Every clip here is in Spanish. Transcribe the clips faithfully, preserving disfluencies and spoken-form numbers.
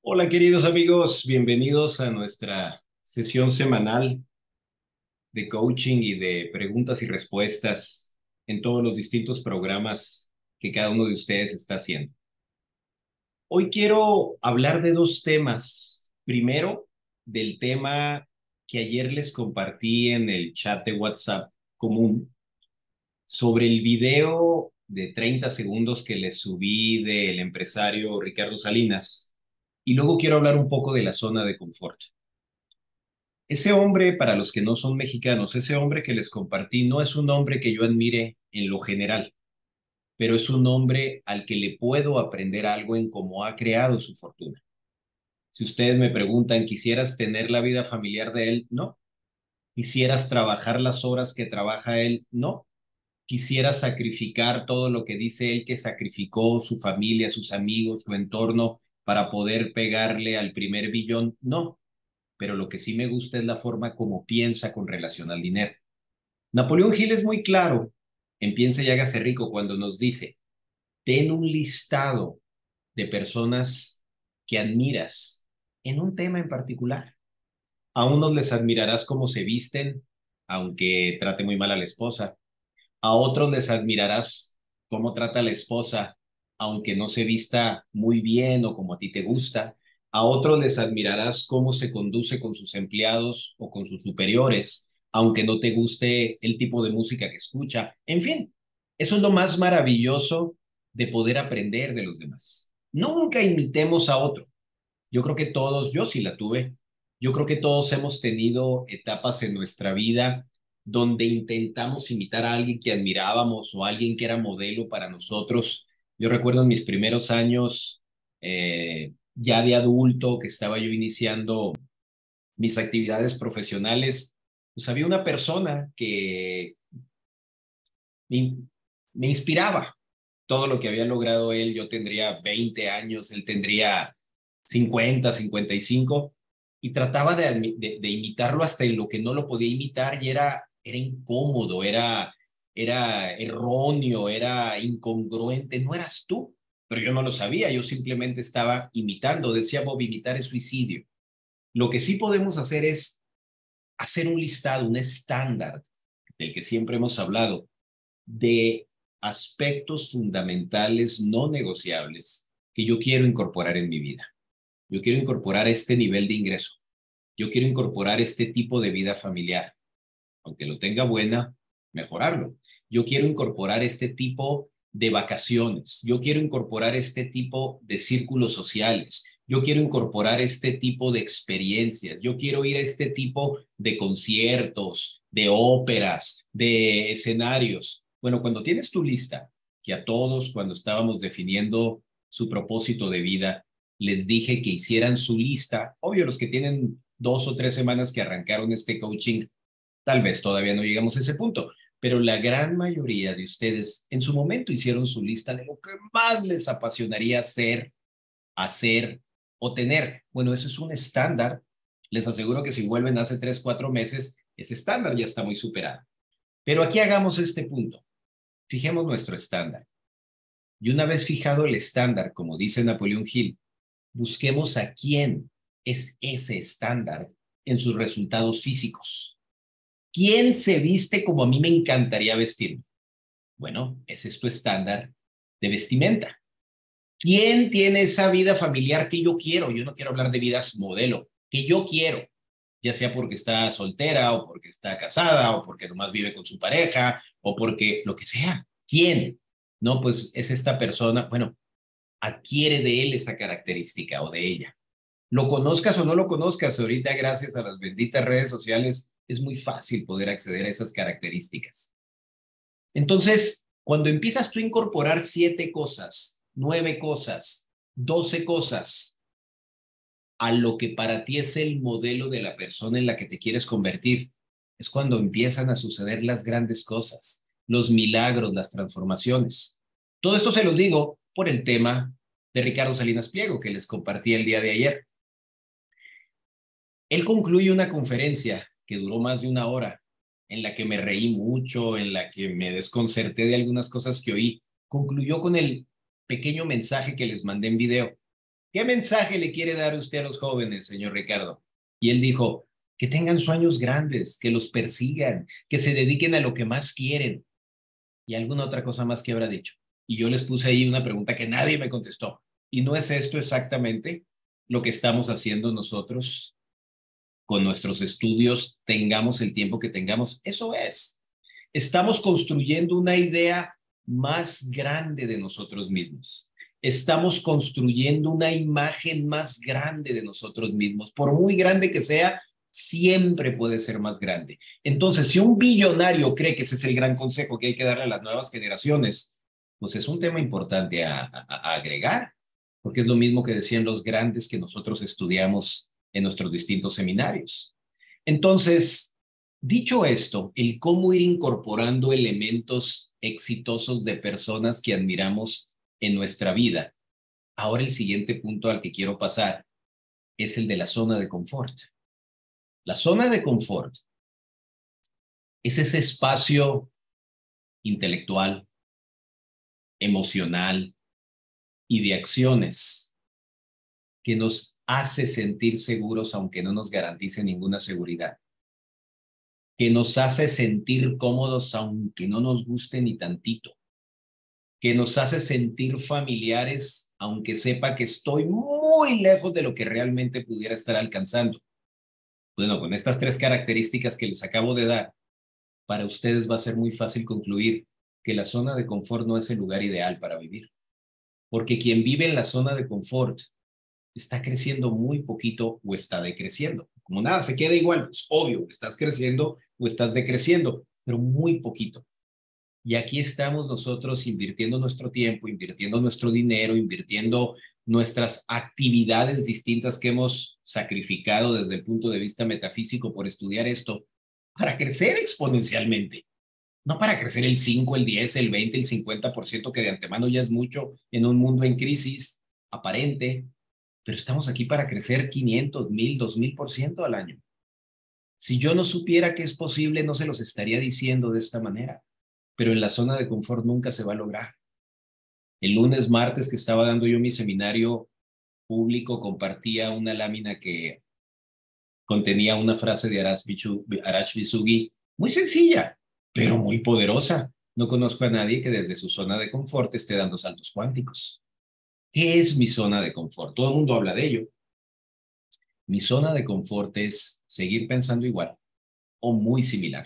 Hola queridos amigos, bienvenidos a nuestra sesión semanal de coaching y de preguntas y respuestas en todos los distintos programas que cada uno de ustedes está haciendo. Hoy quiero hablar de dos temas. Primero, del tema que ayer les compartí en el chat de WhatsApp común sobre el video de treinta segundos que les subí del empresario Ricardo Salinas. Y luego quiero hablar un poco de la zona de confort. Ese hombre, para los que no son mexicanos, ese hombre que les compartí no es un hombre que yo admire en lo general, pero es un hombre al que le puedo aprender algo en cómo ha creado su fortuna. Si ustedes me preguntan, ¿quisieras tener la vida familiar de él? No. ¿Quisieras trabajar las horas que trabaja él? No. ¿Quisieras sacrificar todo lo que dice él que sacrificó, su familia, sus amigos, su entorno, para poder pegarle al primer billón? No. Pero lo que sí me gusta es la forma como piensa con relación al dinero. Napoleón Hill es muy claro en Piensa y hágase rico cuando nos dice, ten un listado de personas que admiras en un tema en particular. A unos les admirarás cómo se visten, aunque trate muy mal a la esposa. A otros les admirarás cómo trata a la esposa, aunque no se vista muy bien o como a ti te gusta. A otros les admirarás cómo se conduce con sus empleados o con sus superiores, aunque no te guste el tipo de música que escucha. En fin, eso es lo más maravilloso de poder aprender de los demás. Nunca imitemos a otro. Yo creo que todos, yo sí la tuve, yo creo que todos hemos tenido etapas en nuestra vida donde intentamos imitar a alguien que admirábamos o a alguien que era modelo para nosotros. Yo recuerdo en mis primeros años, eh, ya de adulto, que estaba yo iniciando mis actividades profesionales, pues había una persona que me, me inspiraba todo lo que había logrado él. Yo tendría veinte años, él tendría cincuenta, cincuenta y cinco, y trataba de, de, de imitarlo hasta en lo que no lo podía imitar y era, era incómodo, era, era erróneo, era incongruente. No eras tú, pero yo no lo sabía, yo simplemente estaba imitando. Decía Bob, imitar es suicidio. Lo que sí podemos hacer es hacer un listado, un estándar del que siempre hemos hablado, de aspectos fundamentales no negociables que yo quiero incorporar en mi vida. Yo quiero incorporar este nivel de ingreso. Yo quiero incorporar este tipo de vida familiar. Aunque lo tenga buena, mejorarlo. Yo quiero incorporar este tipo de vacaciones. Yo quiero incorporar este tipo de círculos sociales. Yo quiero incorporar este tipo de experiencias. Yo quiero ir a este tipo de conciertos, de óperas, de escenarios. Bueno, cuando tienes tu lista, que a todos cuando estábamos definiendo su propósito de vida, les dije que hicieran su lista. Obvio, los que tienen dos o tres semanas que arrancaron este coaching, tal vez todavía no llegamos a ese punto, pero la gran mayoría de ustedes en su momento hicieron su lista de lo que más les apasionaría hacer, hacer o tener. Bueno, eso es un estándar. Les aseguro que si vuelven hace tres, cuatro meses, ese estándar ya está muy superado. Pero aquí hagamos este punto. Fijemos nuestro estándar. Y una vez fijado el estándar, como dice Napoleón Hill, busquemos a quién es ese estándar en sus resultados físicos. ¿Quién se viste como a mí me encantaría vestirme? Bueno, ese es tu estándar de vestimenta. ¿Quién tiene esa vida familiar que yo quiero? Yo no quiero hablar de vidas modelo, que yo quiero, ya sea porque está soltera o porque está casada o porque nomás vive con su pareja o porque lo que sea. ¿Quién? No, pues es esta persona, bueno, adquiere de él esa característica o de ella. Lo conozcas o no lo conozcas, ahorita gracias a las benditas redes sociales es muy fácil poder acceder a esas características. Entonces, cuando empiezas tú a incorporar siete cosas, nueve cosas, doce cosas a lo que para ti es el modelo de la persona en la que te quieres convertir, es cuando empiezan a suceder las grandes cosas, los milagros, las transformaciones. Todo esto se los digo por el tema de Ricardo Salinas Pliego que les compartí el día de ayer. Él concluye una conferencia que duró más de una hora, en la que me reí mucho, en la que me desconcerté de algunas cosas que oí. Concluyó con el pequeño mensaje que les mandé en video. ¿qué mensaje le quiere dar usted a los jóvenes, señor Ricardo? Y él dijo, que tengan sueños grandes, que los persigan, que se dediquen a lo que más quieren. Y alguna otra cosa más que habrá dicho. Y yo les puse ahí una pregunta que nadie me contestó. ¿Y no es esto exactamente lo que estamos haciendo nosotros con nuestros estudios, tengamos el tiempo que tengamos? Eso es. Estamos construyendo una idea más grande de nosotros mismos. Estamos construyendo una imagen más grande de nosotros mismos. Por muy grande que sea, siempre puede ser más grande. Entonces, si un billonario cree que ese es el gran consejo que hay que darle a las nuevas generaciones, pues es un tema importante a, a, a agregar, porque es lo mismo que decían los grandes que nosotros estudiamos en nuestros distintos seminarios. Entonces, dicho esto, el cómo ir incorporando elementos exitosos de personas que admiramos en nuestra vida. Ahora el siguiente punto al que quiero pasar es el de la zona de confort. La zona de confort es ese espacio intelectual, emocional y de acciones que nos hace sentir seguros aunque no nos garantice ninguna seguridad, que nos hace sentir cómodos aunque no nos guste ni tantito, que nos hace sentir familiares aunque sepa que estoy muy lejos de lo que realmente pudiera estar alcanzando. Bueno, con estas tres características que les acabo de dar, para ustedes va a ser muy fácil concluir que la zona de confort no es el lugar ideal para vivir, porque quien vive en la zona de confort está creciendo muy poquito o está decreciendo. Como nada se queda igual, pues obvio, estás creciendo o estás decreciendo, pero muy poquito. Y aquí estamos nosotros invirtiendo nuestro tiempo, invirtiendo nuestro dinero, invirtiendo nuestras actividades distintas que hemos sacrificado desde el punto de vista metafísico por estudiar esto, para crecer exponencialmente. No para crecer el cinco, el diez, el veinte, el cincuenta por ciento, que de antemano ya es mucho en un mundo en crisis aparente, pero estamos aquí para crecer quinientos, mil, dos mil por ciento al año. Si yo no supiera que es posible, no se los estaría diciendo de esta manera, pero en la zona de confort nunca se va a lograr. El lunes, martes que estaba dando yo mi seminario público, compartía una lámina que contenía una frase de Arash Visugi, muy sencilla, pero muy poderosa. No conozco a nadie que desde su zona de confort esté dando saltos cuánticos. ¿Qué es mi zona de confort? Todo el mundo habla de ello. Mi zona de confort es seguir pensando igual o muy similar.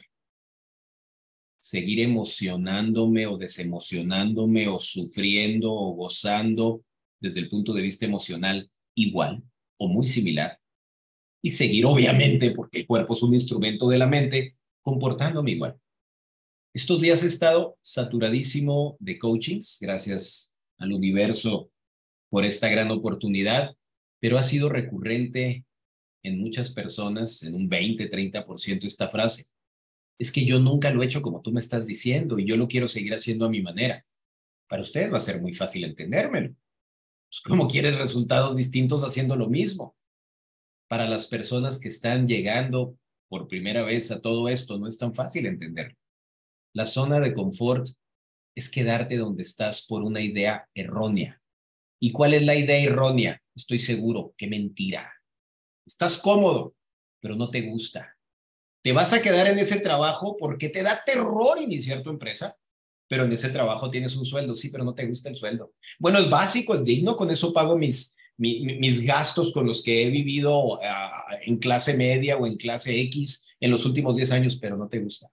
Seguir emocionándome o desemocionándome o sufriendo o gozando desde el punto de vista emocional igual o muy similar. Y seguir, obviamente, porque el cuerpo es un instrumento de la mente, comportándome igual. Estos días he estado saturadísimo de coachings, gracias al universo por esta gran oportunidad, pero ha sido recurrente en muchas personas, en un veinte, treinta por ciento esta frase. Es que yo nunca lo he hecho como tú me estás diciendo y yo lo quiero seguir haciendo a mi manera. Para ustedes va a ser muy fácil entendérmelo. Pues, ¿cómo quieres resultados distintos haciendo lo mismo? Para las personas que están llegando por primera vez a todo esto, no es tan fácil entenderlo. La zona de confort es quedarte donde estás por una idea errónea. ¿Y cuál es la idea errónea? Estoy seguro que mentira. Estás cómodo, pero no te gusta. Te vas a quedar en ese trabajo porque te da terror iniciar tu empresa, pero en ese trabajo tienes un sueldo, sí, pero no te gusta el sueldo. Bueno, es básico, es digno, con eso pago mis, mi, mis gastos con los que he vivido uh, en clase media o en clase X en los últimos diez años, pero no te gusta.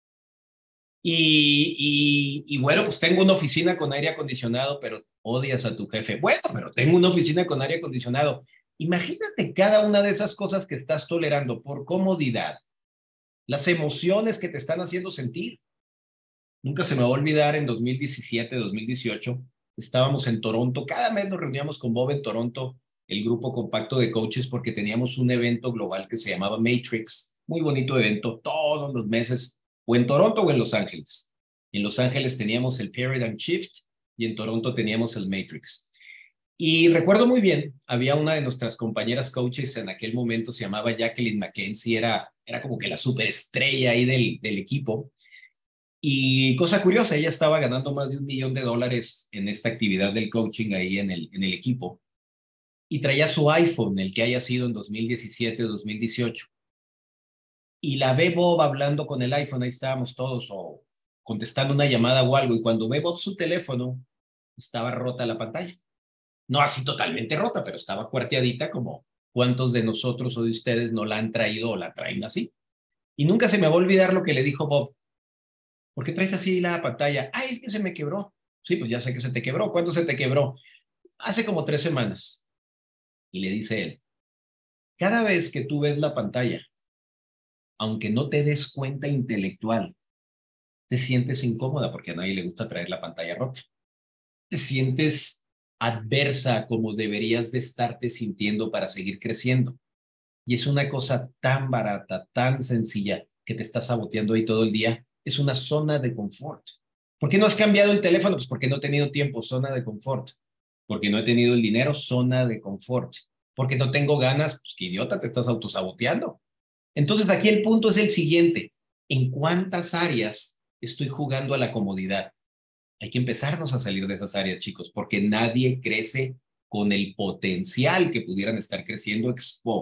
Y, y, y bueno, pues tengo una oficina con aire acondicionado, pero odias a tu jefe. Bueno, pero tengo una oficina con aire acondicionado. Imagínate cada una de esas cosas que estás tolerando por comodidad, las emociones que te están haciendo sentir. Nunca se me va a olvidar en dos mil diecisiete, dos mil dieciocho, estábamos en Toronto, cada mes nos reuníamos con Bob en Toronto, el grupo compacto de coaches, porque teníamos un evento global que se llamaba Matrix, muy bonito evento, todos los meses, o en Toronto o en Los Ángeles. En Los Ángeles teníamos el Paradigm Shift y en Toronto teníamos el Matrix. Y recuerdo muy bien, había una de nuestras compañeras coaches en aquel momento, se llamaba Jacqueline McKenzie, era, era como que la superestrella ahí del, del equipo. Y cosa curiosa, ella estaba ganando más de un millón de dólares en esta actividad del coaching ahí en el, en el equipo. y traía su iPhone, el que haya sido en dos mil diecisiete o dos mil dieciocho. Y la ve Bob hablando con el iPhone, ahí estábamos todos, o contestando una llamada o algo, y cuando ve Bob su teléfono, estaba rota la pantalla. No así totalmente rota, pero estaba cuarteadita, como cuántos de nosotros o de ustedes no la han traído o la traen así. Y nunca se me va a olvidar lo que le dijo Bob. ¿Por qué traes así la pantalla? Ah, es que se me quebró. Sí, pues ya sé que se te quebró. ¿Cuándo se te quebró? Hace como tres semanas. Y le dice él, cada vez que tú ves la pantalla, aunque no te des cuenta intelectual, te sientes incómoda porque a nadie le gusta traer la pantalla rota. Te sientes adversa como deberías de estarte sintiendo para seguir creciendo. Y es una cosa tan barata, tan sencilla, que te está saboteando ahí todo el día. Es una zona de confort. ¿Por qué no has cambiado el teléfono? Pues porque no he tenido tiempo, zona de confort. Porque no he tenido el dinero, zona de confort. Porque no tengo ganas, pues qué idiota, te estás autosaboteando. Entonces aquí el punto es el siguiente. ¿En cuántas áreas estoy jugando a la comodidad? Hay que empezarnos a salir de esas áreas, chicos, porque nadie crece con el potencial que pudieran estar creciendo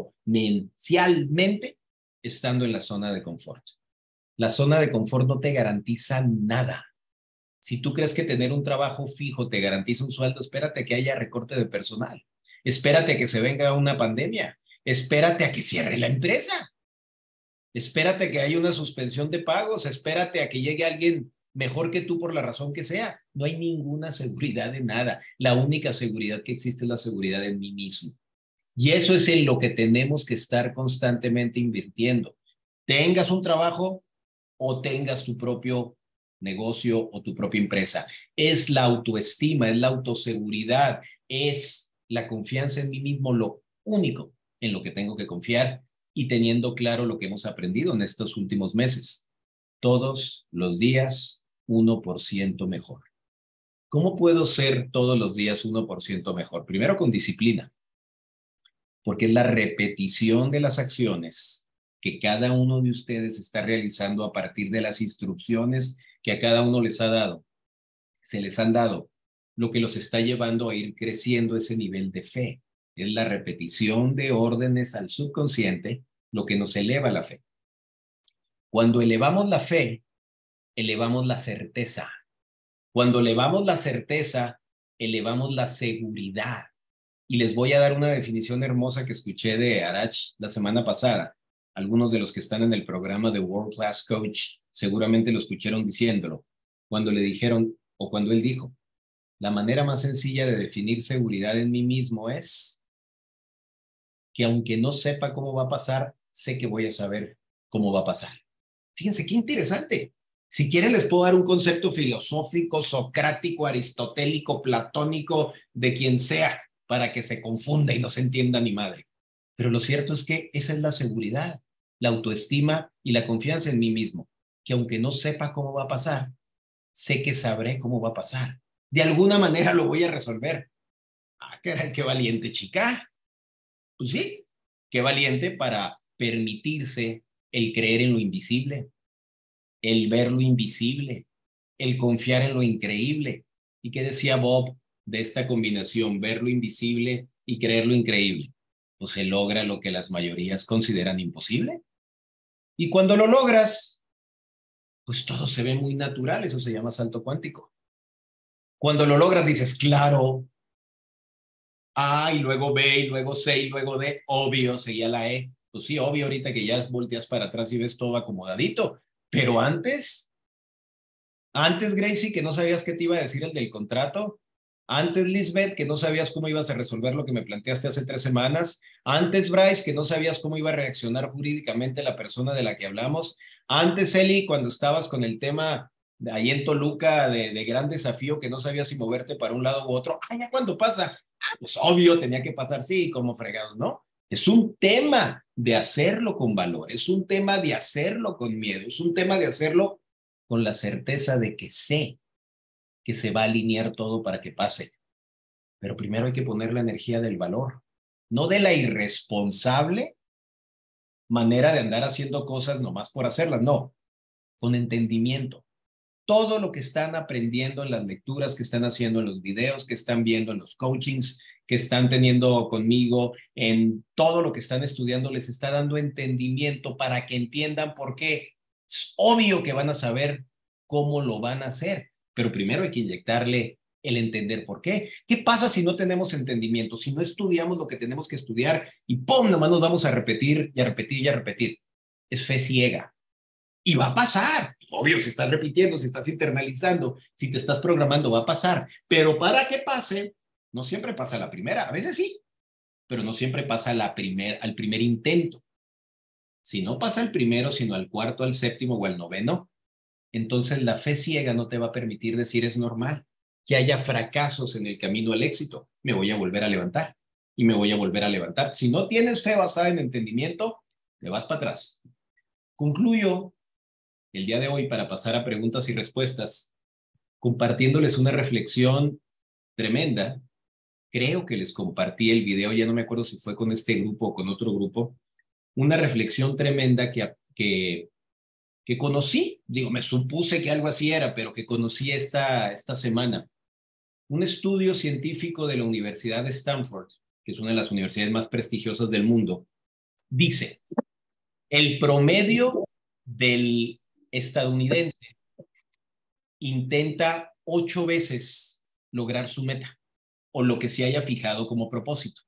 exponencialmente estando en la zona de confort. La zona de confort no te garantiza nada. Si tú crees que tener un trabajo fijo te garantiza un sueldo, espérate a que haya recorte de personal. Espérate a que se venga una pandemia. Espérate a que cierre la empresa. Espérate a que haya una suspensión de pagos. Espérate a que llegue alguien mejor que tú por la razón que sea. No hay ninguna seguridad de nada. La única seguridad que existe es la seguridad en mí mismo. Y eso es en lo que tenemos que estar constantemente invirtiendo. Tengas un trabajo o tengas tu propio negocio o tu propia empresa. Es la autoestima, es la autoseguridad, es la confianza en mí mismo lo único en lo que tengo que confiar y teniendo claro lo que hemos aprendido en estos últimos meses. Todos los días uno por ciento mejor. ¿Cómo puedo ser todos los días uno por ciento mejor? Primero con disciplina, porque es la repetición de las acciones que cada uno de ustedes está realizando a partir de las instrucciones que a cada uno les ha dado, se les han dado, lo que los está llevando a ir creciendo ese nivel de fe. Es la repetición de órdenes al subconsciente lo que nos eleva la fe. Cuando elevamos la fe, elevamos la certeza. Cuando elevamos la certeza, elevamos la seguridad. Y les voy a dar una definición hermosa que escuché de Arach la semana pasada. Algunos de los que están en el programa de World Class Coach seguramente lo escucharon diciéndolo. Cuando le dijeron, o cuando él dijo, la manera más sencilla de definir seguridad en mí mismo es que aunque no sepa cómo va a pasar, sé que voy a saber cómo va a pasar. Fíjense qué interesante. Si quieren les puedo dar un concepto filosófico, socrático, aristotélico, platónico, de quien sea, para que se confunda y no se entienda ni madre. Pero lo cierto es que esa es la seguridad, la autoestima y la confianza en mí mismo, que aunque no sepa cómo va a pasar, sé que sabré cómo va a pasar. De alguna manera lo voy a resolver. Ah, caray, qué valiente, chica. Pues sí, qué valiente para permitirse el creer en lo invisible, el ver lo invisible, el confiar en lo increíble. ¿Y qué decía Bob de esta combinación, ver lo invisible y creer lo increíble? Pues se logra lo que las mayorías consideran imposible. Y cuando lo logras, pues todo se ve muy natural, eso se llama salto cuántico. Cuando lo logras dices, claro, A y luego B y luego C y luego D, obvio, seguía la E. Pues sí, obvio, ahorita que ya volteas para atrás y ves todo acomodadito, pero antes, antes Gracie, que no sabías qué te iba a decir el del contrato, antes Lisbeth, que no sabías cómo ibas a resolver lo que me planteaste hace tres semanas, antes Bryce, que no sabías cómo iba a reaccionar jurídicamente la persona de la que hablamos, antes Eli, cuando estabas con el tema de ahí en Toluca de, de gran desafío, que no sabías si moverte para un lado u otro, ah, ya cuando pasa, ah, pues obvio, tenía que pasar, sí, como fregados, ¿no? Es un tema de hacerlo con valor, es un tema de hacerlo con miedo, es un tema de hacerlo con la certeza de que sé que se va a alinear todo para que pase. Pero primero hay que poner la energía del valor, no de la irresponsable manera de andar haciendo cosas nomás por hacerlas, no, con entendimiento. todo lo que están aprendiendo en las lecturas que están haciendo, en los videos que están viendo, en los coachings que están teniendo conmigo, en todo lo que están estudiando, les está dando entendimiento para que entiendan por qué. Es obvio que van a saber cómo lo van a hacer, pero primero hay que inyectarle el entender por qué. ¿Qué pasa si no tenemos entendimiento? Si no estudiamos lo que tenemos que estudiar y ¡pum! Nomás nos vamos a repetir y a repetir y a repetir. Es fe ciega. Y va a pasar. Obvio, si estás repitiendo, si estás internalizando, si te estás programando, va a pasar. Pero para que pase, no siempre pasa la primera. A veces sí, pero no siempre pasa la primer, al primer intento. Si no pasa al primero, sino al cuarto, al séptimo o al noveno, entonces la fe ciega no te va a permitir decir es normal que haya fracasos en el camino al éxito. Me voy a volver a levantar y me voy a volver a levantar. Si no tienes fe basada en entendimiento, te vas para atrás. Concluyo el día de hoy para pasar a preguntas y respuestas, compartiéndoles una reflexión tremenda. Creo que les compartí el video, ya no me acuerdo si fue con este grupo o con otro grupo, una reflexión tremenda que, que, que conocí, digo, me supuse que algo así era, pero que conocí esta, esta semana. Un estudio científico de la Universidad de Stanford, que es una de las universidades más prestigiosas del mundo, dice, el promedio del estadounidense intenta ocho veces lograr su meta o lo que se haya fijado como propósito.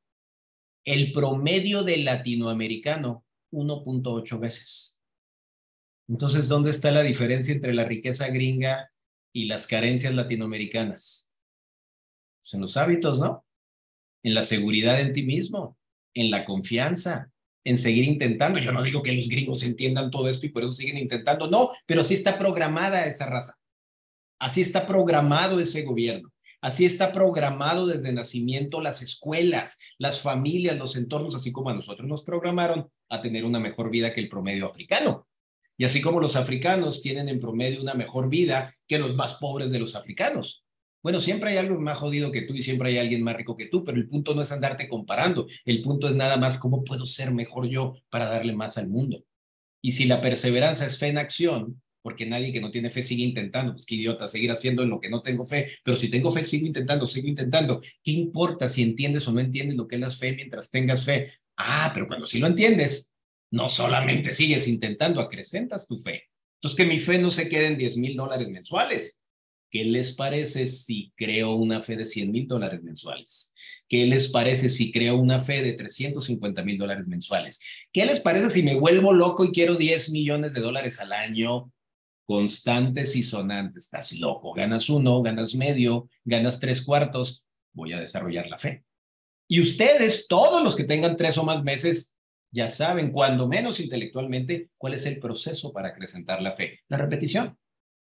El promedio del latinoamericano, uno punto ocho veces. Entonces, ¿dónde está la diferencia entre la riqueza gringa y las carencias latinoamericanas? Pues en los hábitos, ¿no? En la seguridad en ti mismo, en la confianza, en seguir intentando. Yo no digo que los gringos entiendan todo esto y por eso siguen intentando, no, pero sí está programada esa raza. Así está programado ese gobierno. Así está programado desde nacimiento las escuelas, las familias, los entornos, así como a nosotros nos programaron a tener una mejor vida que el promedio africano. Y así como los africanos tienen en promedio una mejor vida que los más pobres de los africanos. Bueno, siempre hay algo más jodido que tú y siempre hay alguien más rico que tú, pero el punto no es andarte comparando. El punto es nada más cómo puedo ser mejor yo para darle más al mundo. Y si la perseverancia es fe en acción, porque nadie que no tiene fe sigue intentando, pues qué idiota, seguir haciendo en lo que no tengo fe, pero si tengo fe, sigo intentando, sigo intentando. ¿Qué importa si entiendes o no entiendes lo que es la fe mientras tengas fe? Ah, pero cuando sí lo entiendes, no solamente sigues intentando, acrecentas tu fe. Entonces, que mi fe no se quede en diez mil dólares mensuales. ¿Qué les parece si creo una fe de cien mil dólares mensuales? ¿Qué les parece si creo una fe de trescientos cincuenta mil dólares mensuales? ¿Qué les parece si me vuelvo loco y quiero diez millones de dólares al año? Constantes y sonantes. Estás loco. Ganas uno, ganas medio, ganas tres cuartos. Voy a desarrollar la fe. Y ustedes, todos los que tengan tres o más meses, ya saben, cuando menos intelectualmente, cuál es el proceso para acrecentar la fe. La repetición.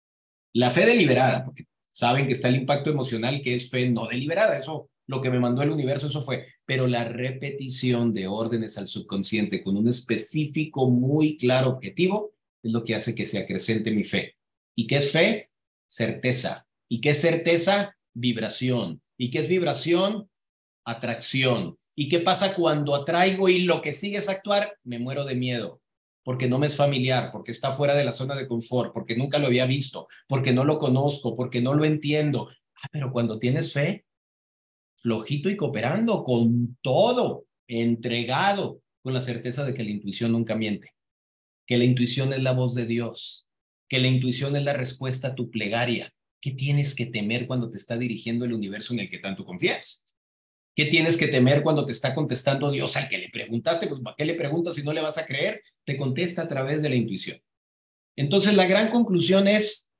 La fe deliberada, porque saben que está el impacto emocional, que es fe no deliberada. Eso, lo que me mandó el universo, eso fue. Pero la repetición de órdenes al subconsciente con un específico, muy claro objetivo, es lo que hace que se acrecente mi fe. ¿Y qué es fe? Certeza. ¿Y qué es certeza? Vibración. ¿Y qué es vibración? Atracción. ¿Y qué pasa cuando atraigo y lo que sigue es actuar? Me muero de miedo, porque no me es familiar, porque está fuera de la zona de confort, porque nunca lo había visto, porque no lo conozco, porque no lo entiendo. Ah, pero cuando tienes fe, flojito y cooperando con todo, entregado, con la certeza de que la intuición nunca miente, que la intuición es la voz de Dios, que la intuición es la respuesta a tu plegaria. ¿Qué tienes que temer cuando te está dirigiendo el universo en el que tanto confías? ¿Qué tienes que temer cuando te está contestando Dios al que le preguntaste? Pues, ¿para qué le preguntas si no le vas a creer? Te contesta a través de la intuición. Entonces, la gran conclusión es,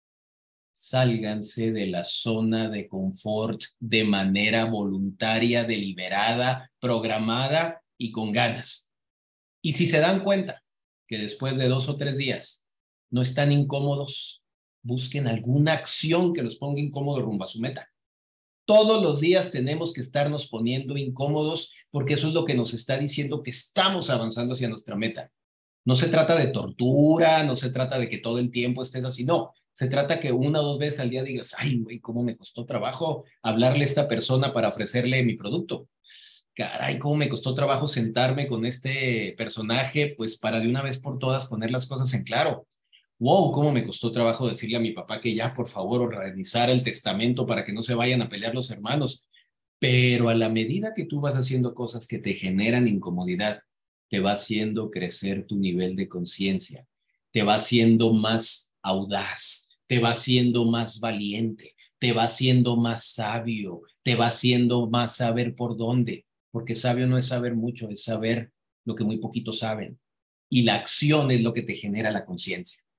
sálganse de la zona de confort de manera voluntaria, deliberada, programada y con ganas. Y si se dan cuenta que después de dos o tres días no están incómodos, busquen alguna acción que los ponga incómodos rumbo a su meta. Todos los días tenemos que estarnos poniendo incómodos porque eso es lo que nos está diciendo que estamos avanzando hacia nuestra meta. No se trata de tortura, no se trata de que todo el tiempo estés así, no. Se trata que una o dos veces al día digas, ay, güey, cómo me costó trabajo hablarle a esta persona para ofrecerle mi producto. Caray, cómo me costó trabajo sentarme con este personaje, pues para de una vez por todas poner las cosas en claro. wow, cómo me costó trabajo decirle a mi papá que ya, por favor, organizara el testamento para que no se vayan a pelear los hermanos. Pero a la medida que tú vas haciendo cosas que te generan incomodidad, te va haciendo crecer tu nivel de conciencia, te va haciendo más audaz, te va haciendo más valiente, te va haciendo más sabio, te va haciendo más saber por dónde, porque sabio no es saber mucho, es saber lo que muy poquitos saben. Y la acción es lo que te genera la conciencia.